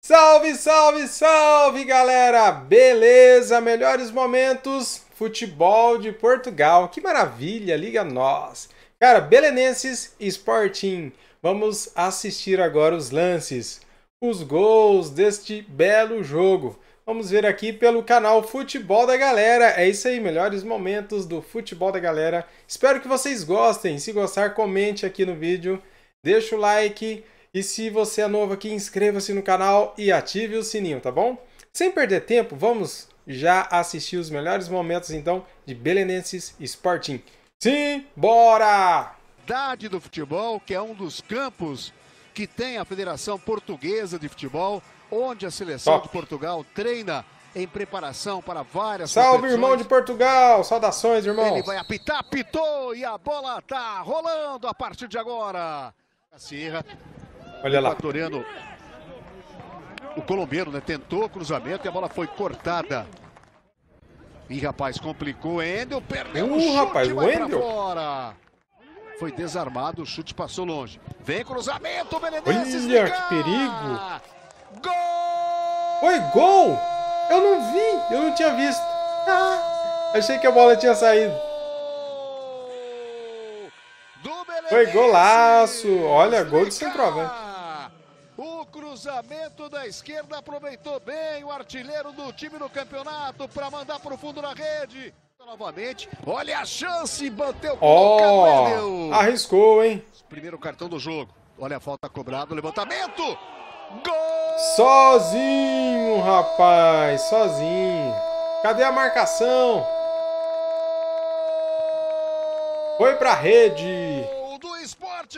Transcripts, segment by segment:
Salve, salve, salve, galera! Beleza? Melhores momentos, futebol de Portugal. Que maravilha, liga nós. Cara, Belenenses e Sporting. Vamos assistir agora os lances, os gols deste belo jogo. Vamos ver aqui pelo canal Futebol da Galera. É isso aí, melhores momentos do Futebol da Galera. Espero que vocês gostem. Se gostar, comente aqui no vídeo, deixa o like. E se você é novo aqui, inscreva-se no canal e ative o sininho, tá bom? Sem perder tempo, vamos já assistir os melhores momentos, então, de Belenenses e Sporting. Sim, bora! Do futebol, que é um dos campos que tem a Federação Portuguesa de Futebol, onde a seleção de Portugal treina em preparação para várias Salve, irmão de Portugal! Saudações, irmão! Ele vai apitar, apitou e a bola tá rolando a partir de agora. A Sierra. Olha lá. O colombiano, né, tentou cruzamento e a bola foi cortada. Ih, rapaz, complicou. Endel perdeu o chute, rapaz, o vai pra Endel. fora. Foi desarmado, o chute passou longe. Vem cruzamento, Belenenses. Olha que perigo. Gol! Foi gol! Eu não vi, eu não tinha visto. Achei que a bola tinha saído. Foi golaço! Olha, gol de centroavante. O cruzamento da esquerda aproveitou bem o artilheiro do time no campeonato para mandar para o fundo da rede. Novamente, olha a chance, bateu colocado. Arriscou, hein? Primeiro cartão do jogo. Olha a falta cobrada, o levantamento. Gol! Sozinho, rapaz, sozinho. Cadê a marcação? Foi pra rede. Do Sporting.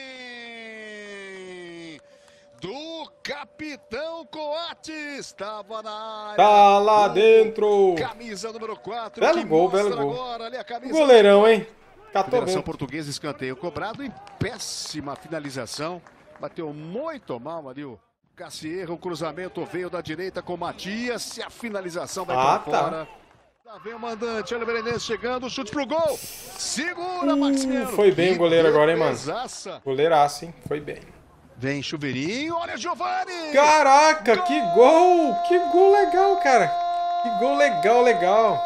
Do capitão Coates, estava na área. Tá lá dentro. Camisa número 4. Belo gol, belo gol. Agora, ali a camisa Goleirão, hein? Federação Portuguesa, escanteio cobrado e péssima finalização. Bateu muito mal ali o Cassierra. O cruzamento veio da direita com o Matias. E a finalização vai para fora. Lá vem o mandante, olha o Belenenses chegando, chute pro gol. Segura, Maximiano. Foi bem o goleiro agora, hein, mano? Goleiraço, hein? Foi bem. Vem Chuveirinho, olha Giovani! Caraca, que gol! Que gol legal, cara! Que gol legal, legal!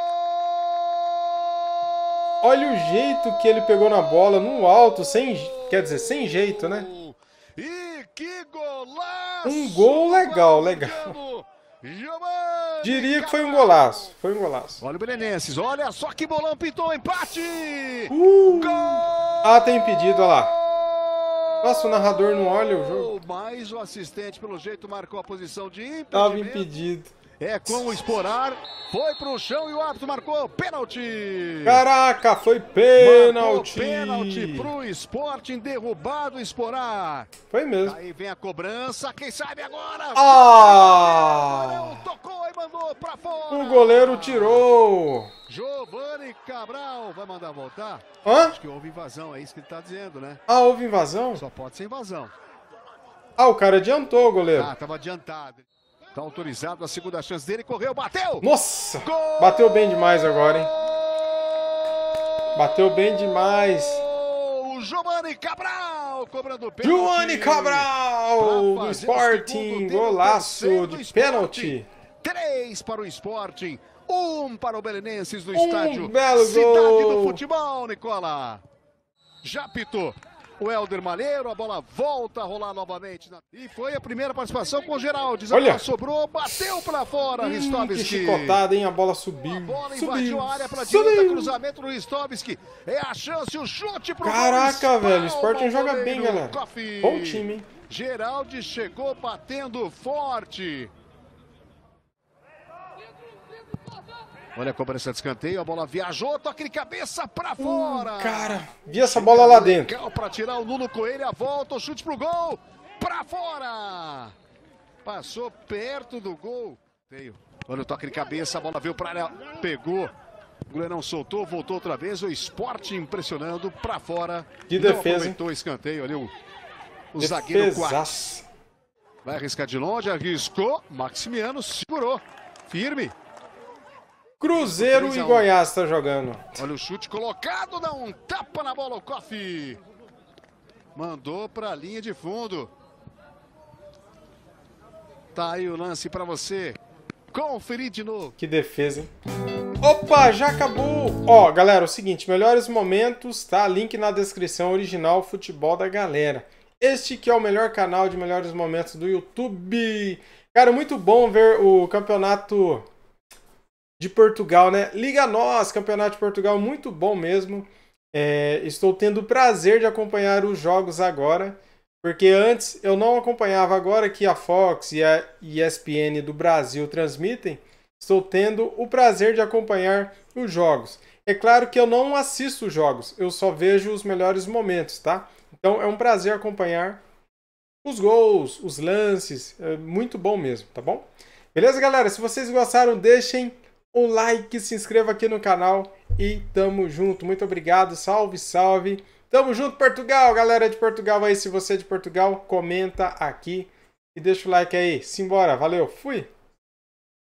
Olha o jeito que ele pegou na bola, no alto, quer dizer, sem jeito, né? E que golaço! Um gol legal, legal. Diria que foi um golaço, foi um golaço. Olha o Belenenses, olha só que bolão, pintou, empate! Gol! Ah, tem impedido, olha lá. Nossa, o narrador não olha o jogo. Mas o assistente, pelo jeito, marcou a posição de impedimento. Tava impedido. É com o Esporar, foi pro chão e o árbitro marcou pênalti. Caraca, foi pênalti. Pênalti pro Sporting, derrubado o Esporar. Foi mesmo. Aí vem a cobrança, quem sabe agora? Tocou e mandou pra fora. O goleiro tirou. Giovani Cabral vai mandar voltar? Hã? Acho que houve invasão, é isso que ele tá dizendo, né? Ah, houve invasão? Só pode ser invasão. Ah, o cara adiantou, o goleiro. Ah, tava adiantado. Tá autorizado a segunda chance dele, correu, bateu! Nossa! Gol! Bateu bem demais agora, hein? Bateu bem demais. O Giovani Cabral cobrando pênalti. Giovani Cabral do Sporting, golaço de pênalti. 3 para o Sporting, 1 para o Belenenses do estádio belo Cidade gol. do Futebol, Nicola. Já pitou o Helder Malheiro, a bola volta a rolar novamente. E foi a primeira participação com o Geraldes. A bola sobrou, bateu para fora, Ristovski. Que chicotada, hein? A bola subiu. A bola invadiu a área para direita, cruzamento do Ristovski. É a chance, o chute pro Caraca, velho, o Sporting joga bem, galera. Bom time, hein? Geraldes chegou batendo forte. Olha a cobrança de escanteio, a bola viajou, toque de cabeça pra fora. Cara, vi essa bola lá dentro. Para tirar o Nuno Coelho, a volta, o chute pro gol, pra fora. Passou perto do gol. Olha o toque de cabeça, a bola veio pra área, pegou. O goleirão soltou, voltou outra vez, o Sporting impressionando pra fora. Que defesa, hein? Aproveitou o escanteio ali, o zagueiro Coates. Vai arriscar de longe, arriscou, Maximiano segurou, firme. Cruzeiro e Goiás está jogando. Olha o chute colocado, dá um tapa na bola o Kofi. Mandou para a linha de fundo. Tá aí o lance para você conferir de novo. Que defesa, hein? Opa, já acabou! Ó, galera, é o seguinte, melhores momentos, tá? Link na descrição, original Futebol da Galera. Este que é o melhor canal de melhores momentos do YouTube. Cara, muito bom ver o campeonato de Portugal, né? Liga Nós, campeonato de Portugal, muito bom mesmo. Estou tendo o prazer de acompanhar os jogos agora, porque antes eu não acompanhava. Agora que a Fox e a ESPN do Brasil transmitem, estou tendo o prazer de acompanhar os jogos. É claro que eu não assisto os jogos, eu só vejo os melhores momentos, tá? Então é um prazer acompanhar os gols, os lances, é muito bom mesmo, tá bom? Beleza, galera? Se vocês gostaram, deixem um like, se inscreva aqui no canal e tamo junto. Muito obrigado, salve, salve. Tamo junto, Portugal, galera de Portugal aí. Se você é de Portugal, comenta aqui e deixa o like aí. Simbora, valeu, fui!